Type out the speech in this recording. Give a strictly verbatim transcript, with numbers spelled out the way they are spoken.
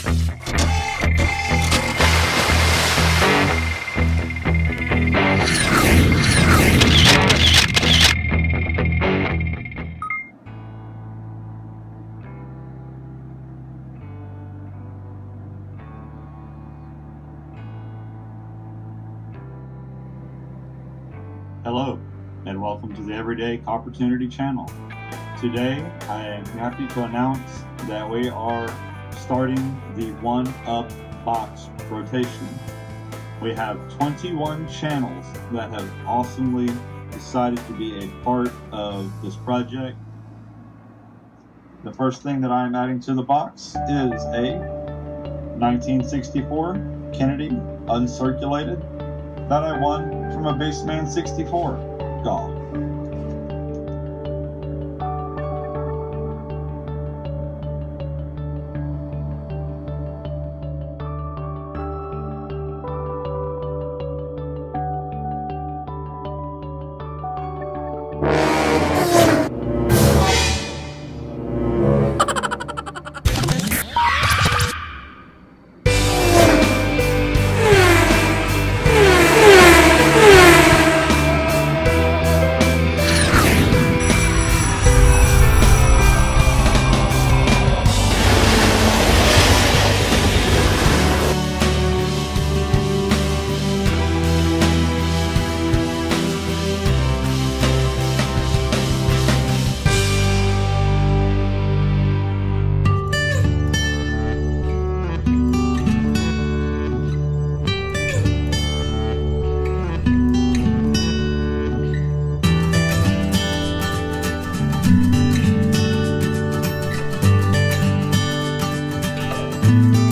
Hello, and welcome to the Everyday Coppertunity channel. Today, I am happy to announce that we are starting the one-up box rotation. We have twenty-one channels that have awesomely decided to be a part of this project. The first thing that I'm adding to the box is a nineteen sixty-four Kennedy uncirculated that I won from a Bussman sixty-four golf. you